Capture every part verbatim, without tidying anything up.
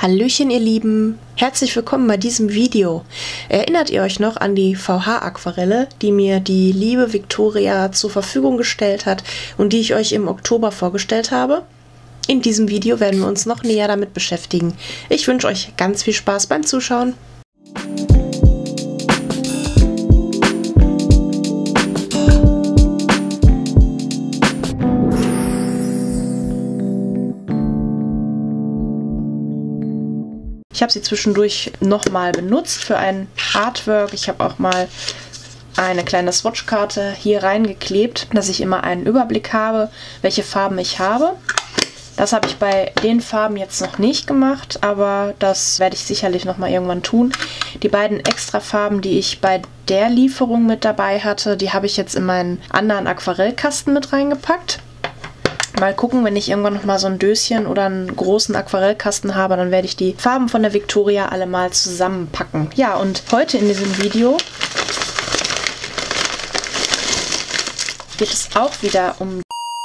Hallöchen ihr Lieben, herzlich willkommen bei diesem Video. Erinnert ihr euch noch an die V H-Aquarelle, die mir die liebe Victoria zur Verfügung gestellt hat und die ich euch im Oktober vorgestellt habe? In diesem Video werden wir uns noch näher damit beschäftigen. Ich wünsche euch ganz viel Spaß beim Zuschauen. Ich habe sie zwischendurch nochmal benutzt für ein Artwork. Ich habe auch mal eine kleine Swatchkarte hier reingeklebt, dass ich immer einen Überblick habe, welche Farben ich habe. Das habe ich bei den Farben jetzt noch nicht gemacht, aber das werde ich sicherlich nochmal irgendwann tun. Die beiden Extrafarben, die ich bei der Lieferung mit dabei hatte, die habe ich jetzt in meinen anderen Aquarellkasten mit reingepackt. Mal gucken, wenn ich irgendwann noch mal so ein Döschen oder einen großen Aquarellkasten habe, dann werde ich die Farben von der Victoria alle mal zusammenpacken. Ja, und heute in diesem Video geht es auch wieder um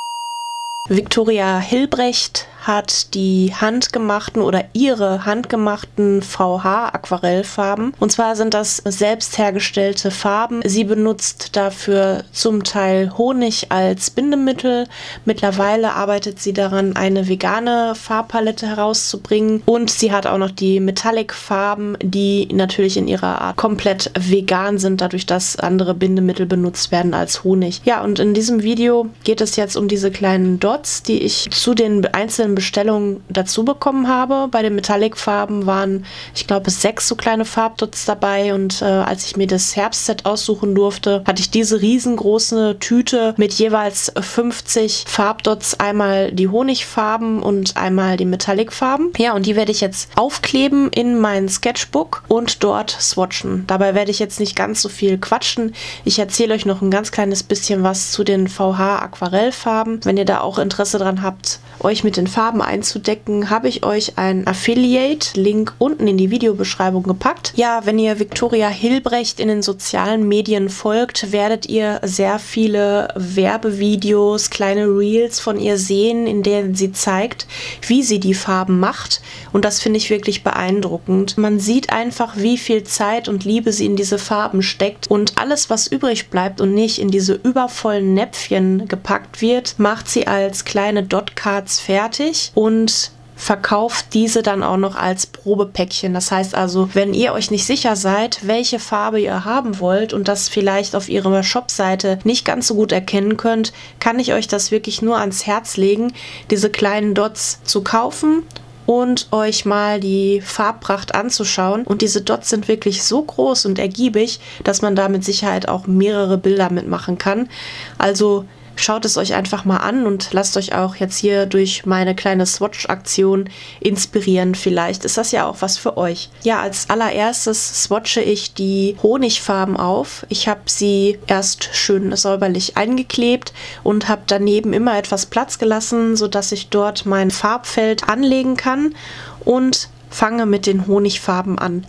Victoria Hilbrecht hat die handgemachten oder ihre handgemachten V H-Aquarellfarben. Und zwar sind das selbst hergestellte Farben. Sie benutzt dafür zum Teil Honig als Bindemittel. Mittlerweile arbeitet sie daran, eine vegane Farbpalette herauszubringen. Und sie hat auch noch die Metallic-Farben, die natürlich in ihrer Art komplett vegan sind, dadurch, dass andere Bindemittel benutzt werden als Honig. Ja, und in diesem Video geht es jetzt um diese kleinen Dots, die ich zu den einzelnen Bestellungen dazu bekommen habe. Bei den Metallic-Farben waren, ich glaube, sechs so kleine Farbdots dabei und äh, als ich mir das Herbstset aussuchen durfte, hatte ich diese riesengroße Tüte mit jeweils fünfzig Farbdots, einmal die Honigfarben und einmal die Metallic-Farben. Ja, und die werde ich jetzt aufkleben in mein Sketchbook und dort swatchen. Dabei werde ich jetzt nicht ganz so viel quatschen. Ich erzähle euch noch ein ganz kleines bisschen was zu den V H-Aquarellfarben. Wenn ihr da auch Interesse dran habt, euch mit den Farben einzudecken, habe ich euch einen Affiliate-Link unten in die Videobeschreibung gepackt. Ja, wenn ihr Victoria Hilbrecht in den sozialen Medien folgt, werdet ihr sehr viele Werbevideos, kleine Reels von ihr sehen, in denen sie zeigt, wie sie die Farben macht. Und das finde ich wirklich beeindruckend. Man sieht einfach, wie viel Zeit und Liebe sie in diese Farben steckt. Und alles, was übrig bleibt und nicht in diese übervollen Näpfchen gepackt wird, macht sie als kleine Dotcards fertig und verkauft diese dann auch noch als Probepäckchen. Das heißt also, wenn ihr euch nicht sicher seid, welche Farbe ihr haben wollt und das vielleicht auf ihrer Shopseite nicht ganz so gut erkennen könnt, kann ich euch das wirklich nur ans Herz legen, diese kleinen Dots zu kaufen und euch mal die Farbpracht anzuschauen. Und diese Dots sind wirklich so groß und ergiebig, dass man da mit Sicherheit auch mehrere Bilder mitmachen kann. Also schaut es euch einfach mal an und lasst euch auch jetzt hier durch meine kleine Swatch-Aktion inspirieren. Vielleicht ist das ja auch was für euch. Ja, als allererstes swatche ich die Honigfarben auf. Ich habe sie erst schön säuberlich eingeklebt und habe daneben immer etwas Platz gelassen, sodass ich dort mein Farbfeld anlegen kann und fange mit den Honigfarben an.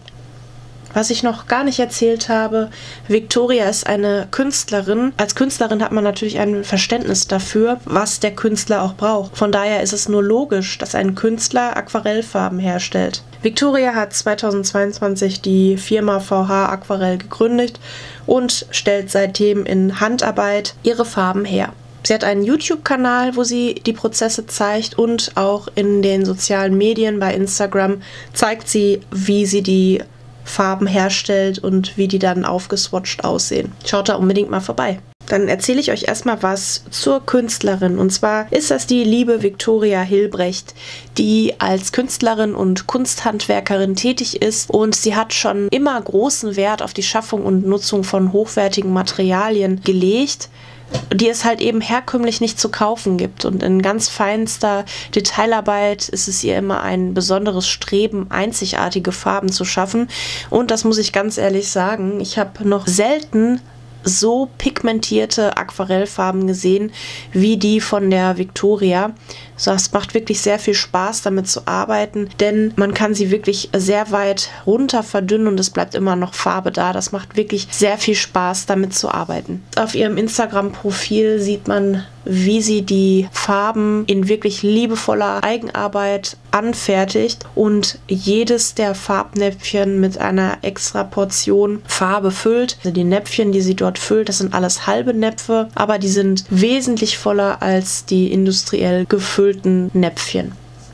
Was ich noch gar nicht erzählt habe, Victoria ist eine Künstlerin. Als Künstlerin hat man natürlich ein Verständnis dafür, was der Künstler auch braucht. Von daher ist es nur logisch, dass ein Künstler Aquarellfarben herstellt. Victoria hat zweitausendzweiundzwanzig die Firma V H Aquarell gegründet und stellt seitdem in Handarbeit ihre Farben her. Sie hat einen YouTube-Kanal, wo sie die Prozesse zeigt, und auch in den sozialen Medien bei Instagram zeigt sie, wie sie die Farben herstellt und wie die dann aufgeswatcht aussehen. Schaut da unbedingt mal vorbei. Dann erzähle ich euch erstmal was zur Künstlerin. Und zwar ist das die liebe Victoria Hilbrecht, die als Künstlerin und Kunsthandwerkerin tätig ist. Und sie hat schon immer großen Wert auf die Schaffung und Nutzung von hochwertigen Materialien gelegt, die es halt eben herkömmlich nicht zu kaufen gibt. Und in ganz feinster Detailarbeit ist es ihr immer ein besonderes Streben, einzigartige Farben zu schaffen. Und das muss ich ganz ehrlich sagen, ich habe noch selten so pigmentierte Aquarellfarben gesehen wie die von der Victoria. So, es macht wirklich sehr viel Spaß, damit zu arbeiten, denn man kann sie wirklich sehr weit runter verdünnen und es bleibt immer noch Farbe da. Das macht wirklich sehr viel Spaß, damit zu arbeiten. Auf ihrem Instagram-Profil sieht man wie sie die Farben in wirklich liebevoller Eigenarbeit anfertigt und jedes der Farbnäpfchen mit einer extra Portion Farbe füllt. Also die Näpfchen, die sie dort füllt, das sind alles halbe Näpfe, aber die sind wesentlich voller als die industriell gefüllten Näpfchen.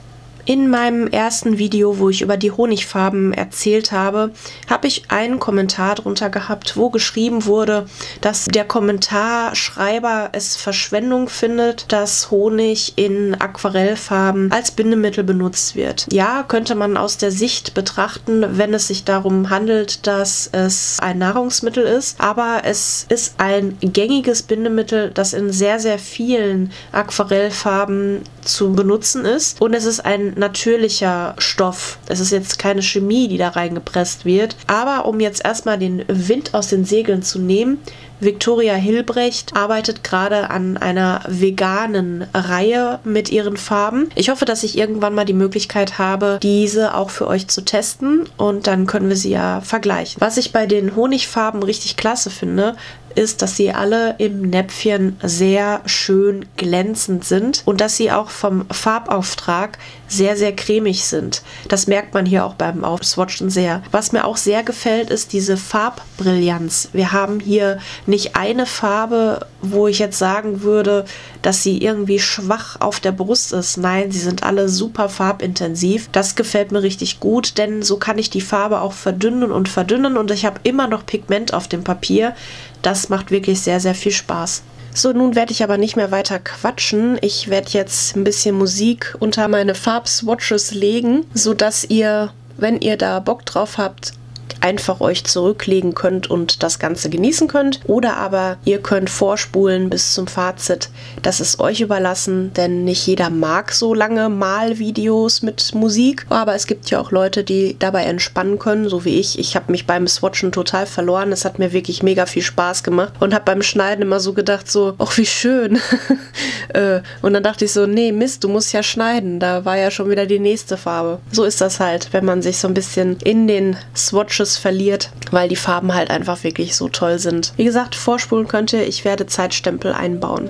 In meinem ersten Video, wo ich über die Honigfarben erzählt habe, habe ich einen Kommentar drunter gehabt, wo geschrieben wurde, dass der Kommentarschreiber es Verschwendung findet, dass Honig in Aquarellfarben als Bindemittel benutzt wird. Ja, könnte man aus der Sicht betrachten, wenn es sich darum handelt, dass es ein Nahrungsmittel ist, aber es ist ein gängiges Bindemittel, das in sehr, sehr vielen Aquarellfarben zu benutzen ist und es ist ein natürlicher Stoff. Es ist jetzt keine Chemie, die da reingepresst wird. Aber um jetzt erstmal den Wind aus den Segeln zu nehmen, Viktoria Hilbrecht arbeitet gerade an einer veganen Reihe mit ihren Farben. Ich hoffe, dass ich irgendwann mal die Möglichkeit habe, diese auch für euch zu testen und dann können wir sie ja vergleichen. Was ich bei den Honigfarben richtig klasse finde, ist, dass sie alle im Näpfchen sehr schön glänzend sind und dass sie auch vom Farbauftrag sehr, sehr cremig sind. Das merkt man hier auch beim Aufswatchen sehr. Was mir auch sehr gefällt, ist diese Farbbrillanz. Wir haben hier nicht eine Farbe, wo ich jetzt sagen würde, dass sie irgendwie schwach auf der Brust ist. Nein, sie sind alle super farbintensiv. Das gefällt mir richtig gut, denn so kann ich die Farbe auch verdünnen und verdünnen und ich habe immer noch Pigment auf dem Papier. Das macht wirklich sehr, sehr viel Spaß. So, nun werde ich aber nicht mehr weiter quatschen. Ich werde jetzt ein bisschen Musik unter meine Farbswatches legen, sodass ihr, wenn ihr da Bock drauf habt, einfach euch zurücklegen könnt und das Ganze genießen könnt. Oder aber ihr könnt vorspulen bis zum Fazit. Das ist euch überlassen, denn nicht jeder mag so lange Malvideos mit Musik. Aber es gibt ja auch Leute, die dabei entspannen können, so wie ich. Ich habe mich beim Swatchen total verloren. Es hat mir wirklich mega viel Spaß gemacht und habe beim Schneiden immer so gedacht, so, ach wie schön. Und dann dachte ich so, nee, Mist, du musst ja schneiden. Da war ja schon wieder die nächste Farbe. So ist das halt, wenn man sich so ein bisschen in den Swatches verliert, weil die Farben halt einfach wirklich so toll sind. Wie gesagt, vorspulen könnt ihr, ich werde Zeitstempel einbauen.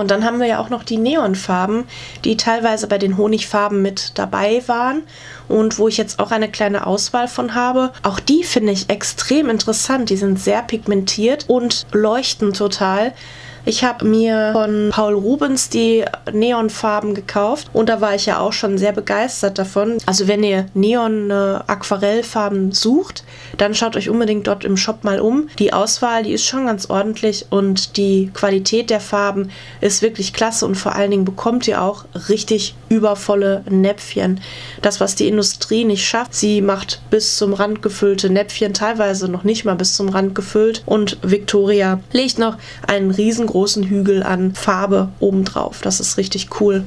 und dann haben wir ja auch noch die Neonfarben, die teilweise bei den Honigfarben mit dabei waren und wo ich jetzt auch eine kleine Auswahl von habe. Auch die finde ich extrem interessant. Die sind sehr pigmentiert und leuchten total. Ich habe mir von Paul Rubens die Neonfarben gekauft und da war ich ja auch schon sehr begeistert davon. Also wenn ihr Neon-Aquarellfarben sucht, dann schaut euch unbedingt dort im Shop mal um. Die Auswahl, die ist schon ganz ordentlich und die Qualität der Farben ist wirklich klasse und vor allen Dingen bekommt ihr auch richtig übervolle Näpfchen. Das, was die Industrie nicht schafft, sie macht bis zum Rand gefüllte Näpfchen, teilweise noch nicht mal bis zum Rand gefüllt und Victoria legt noch einen riesengroßen großen Hügel an Farbe obendrauf. Das ist richtig cool.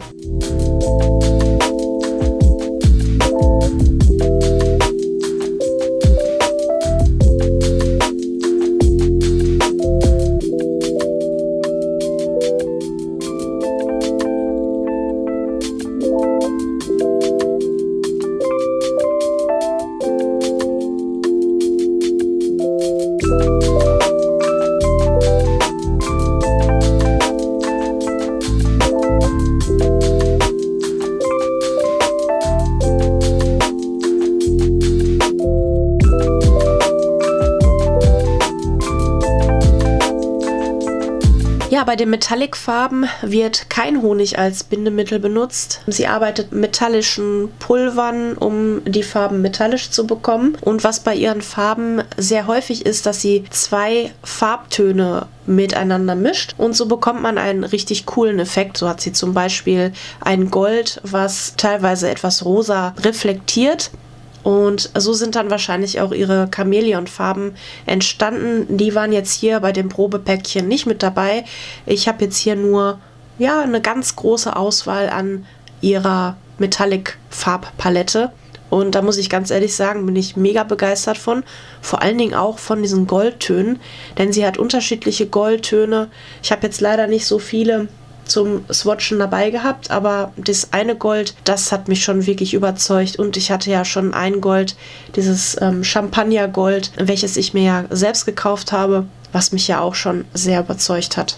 Ja, bei den Metallic-Farben wird kein Honig als Bindemittel benutzt. Sie arbeitet mit metallischen Pulvern, um die Farben metallisch zu bekommen. Und was bei ihren Farben sehr häufig ist, dass sie zwei Farbtöne miteinander mischt und so bekommt man einen richtig coolen Effekt. So hat sie zum Beispiel ein Gold, was teilweise etwas rosa reflektiert. Und so sind dann wahrscheinlich auch ihre Chamäleonfarben entstanden. Die waren jetzt hier bei dem Probepäckchen nicht mit dabei. Ich habe jetzt hier nur ja, eine ganz große Auswahl an ihrer Metallic-Farbpalette. Und da muss ich ganz ehrlich sagen, bin ich mega begeistert von. Vor allen Dingen auch von diesen Goldtönen. Denn sie hat unterschiedliche Goldtöne. Ich habe jetzt leider nicht so viele zum Swatchen dabei gehabt, aber das eine Gold, das hat mich schon wirklich überzeugt und ich hatte ja schon ein Gold, dieses ähm, Champagnergold, welches ich mir ja selbst gekauft habe, was mich ja auch schon sehr überzeugt hat.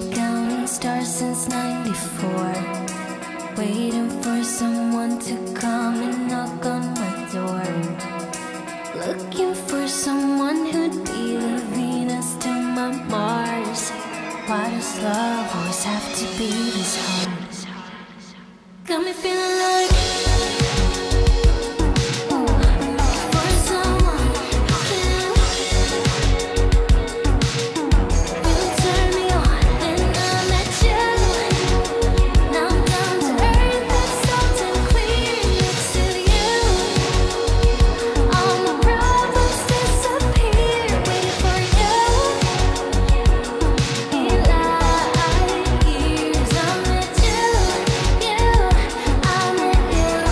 counting stars since ninety-four, waiting for someone to come and knock on my door. Looking for someone who'd be the Venus to my Mars. Why does love always have to be this hard? Got me feeling like you.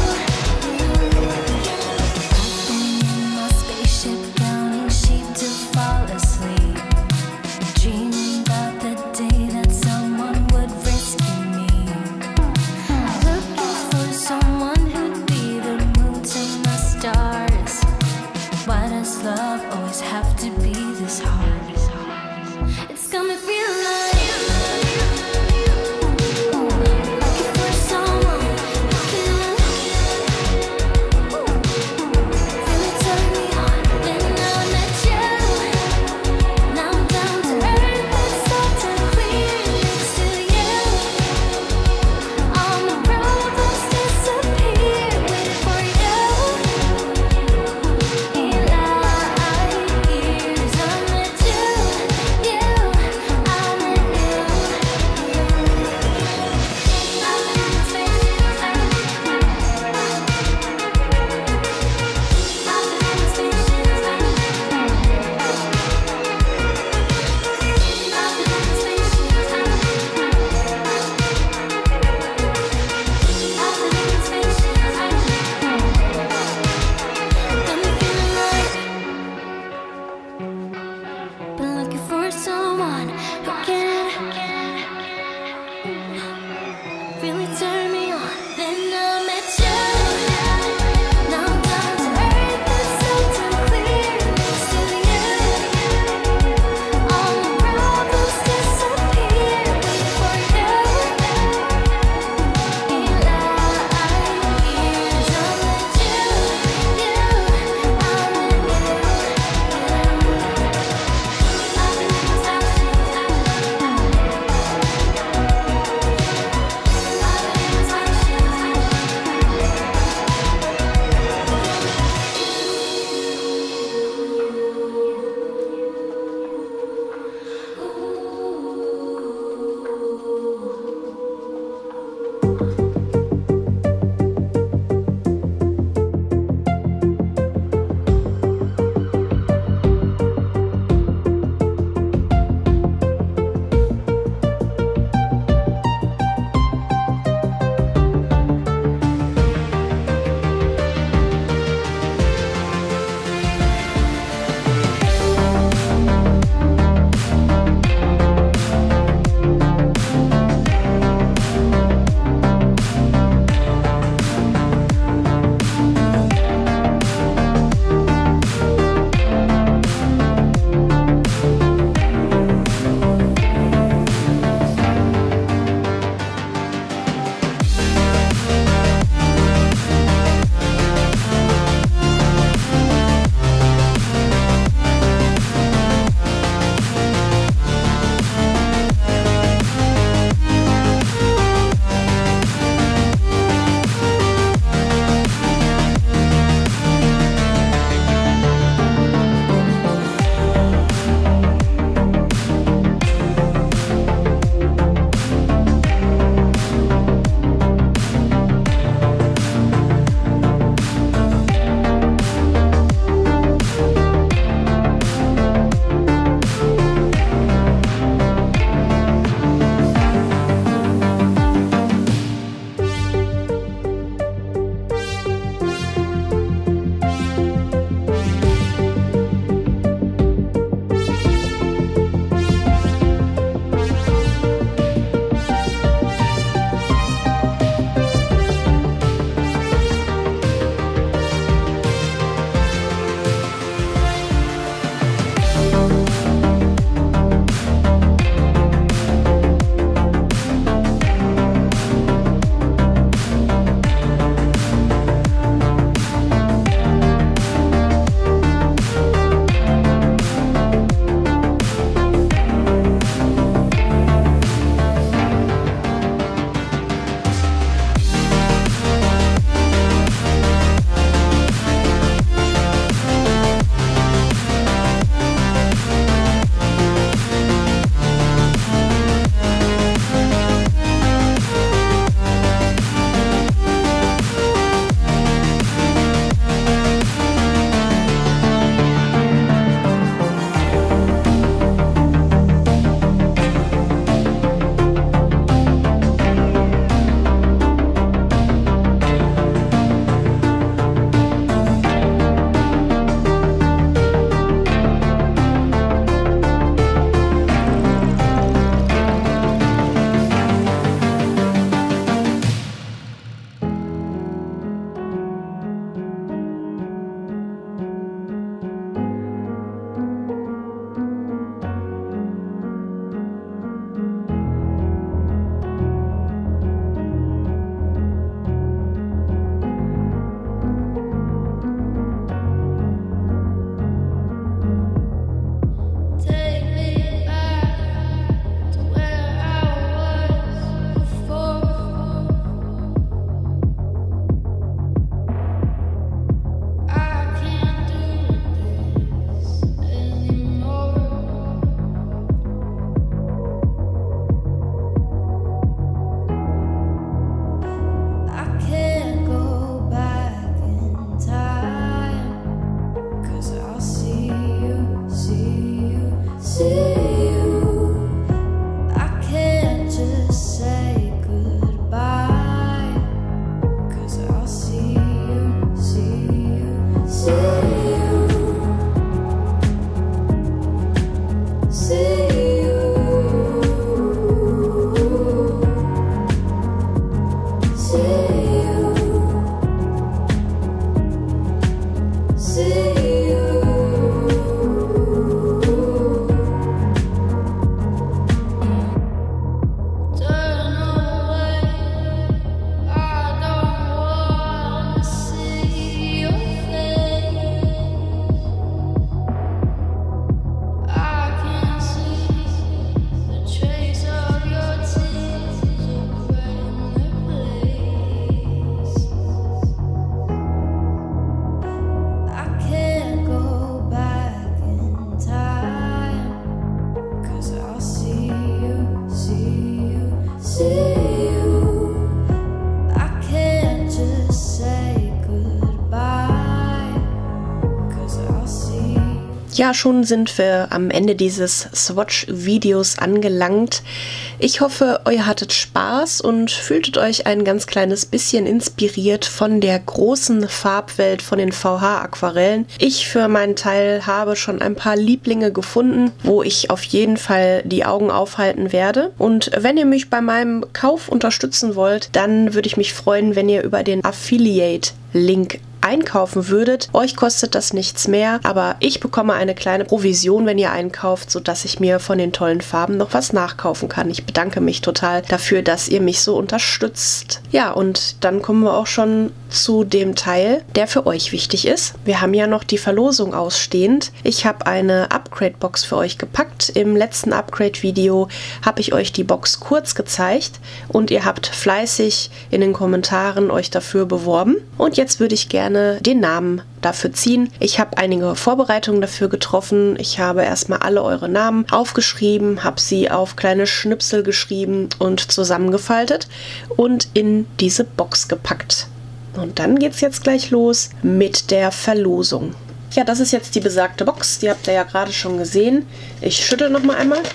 Ja, schon sind wir am Ende dieses Swatch-Videos angelangt. Ich hoffe, ihr hattet Spaß und fühltet euch ein ganz kleines bisschen inspiriert von der großen Farbwelt von den V H-Aquarellen. Ich für meinen Teil habe schon ein paar Lieblinge gefunden, wo ich auf jeden Fall die Augen aufhalten werde. Und wenn ihr mich bei meinem Kauf unterstützen wollt, dann würde ich mich freuen, wenn ihr über den Affiliate-Link einkaufen würdet. Euch kostet das nichts mehr, aber ich bekomme eine kleine Provision, wenn ihr einkauft, sodass ich mir von den tollen Farben noch was nachkaufen kann. Ich bedanke mich total dafür, dass ihr mich so unterstützt. Ja, und dann kommen wir auch schon zu dem Teil, der für euch wichtig ist. Wir haben ja noch die Verlosung ausstehend. Ich habe eine Upgrade-Box für euch gepackt. Im letzten Upgrade-Video habe ich euch die Box kurz gezeigt und ihr habt fleißig in den Kommentaren euch dafür beworben. Und jetzt würde ich gerne den Namen dafür ziehen. Ich habe einige Vorbereitungen dafür getroffen. Ich habe erstmal alle eure Namen aufgeschrieben, habe sie auf kleine Schnipsel geschrieben und zusammengefaltet und in diese Box gepackt. Und dann geht es jetzt gleich los mit der Verlosung. Ja, das ist jetzt die besagte Box. Die habt ihr ja gerade schon gesehen. Ich schüttel noch mal einmal.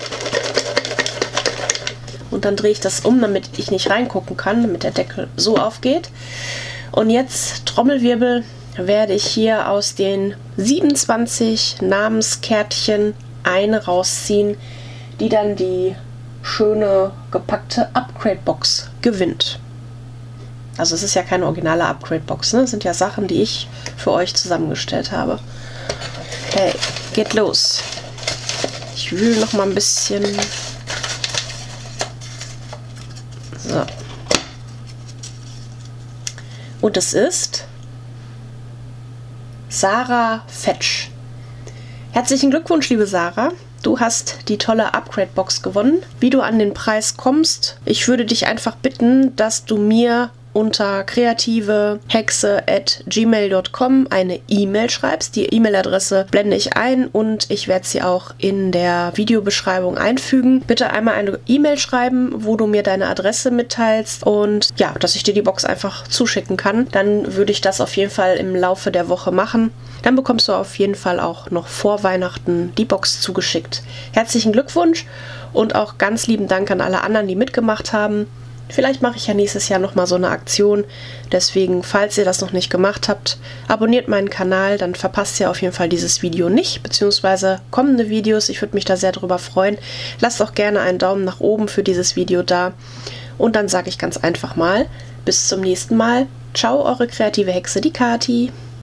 Und dann drehe ich das um, damit ich nicht reingucken kann, damit der Deckel so aufgeht. Und jetzt, Trommelwirbel, werde ich hier aus den siebenundzwanzig Namenskärtchen eine rausziehen, die dann die schöne gepackte Upgrade-Box gewinnt. Also es ist ja keine originale Upgrade-Box, ne? Das sind ja Sachen, die ich für euch zusammengestellt habe. Okay, geht los. Ich wühle noch mal ein bisschen. So. Und es ist Sarah Fetsch. Herzlichen Glückwunsch, liebe Sarah. Du hast die tolle Upgrade-Box gewonnen. Wie du an den Preis kommst, ich würde dich einfach bitten, dass du mir unter kreativehexe at gmail punkt com eine E-Mail schreibst. Die E-Mail-Adresse blende ich ein und ich werde sie auch in der Videobeschreibung einfügen. Bitte einmal eine E-Mail schreiben, wo du mir deine Adresse mitteilst und ja, dass ich dir die Box einfach zuschicken kann. Dann würde ich das auf jeden Fall im Laufe der Woche machen. Dann bekommst du auf jeden Fall auch noch vor Weihnachten die Box zugeschickt. Herzlichen Glückwunsch und auch ganz lieben Dank an alle anderen, die mitgemacht haben. Vielleicht mache ich ja nächstes Jahr nochmal so eine Aktion. Deswegen, falls ihr das noch nicht gemacht habt, abonniert meinen Kanal, dann verpasst ihr auf jeden Fall dieses Video nicht, beziehungsweise kommende Videos. Ich würde mich da sehr drüber freuen. Lasst auch gerne einen Daumen nach oben für dieses Video da. Und dann sage ich ganz einfach mal, bis zum nächsten Mal. Ciao, eure kreative Hexe, die Kati.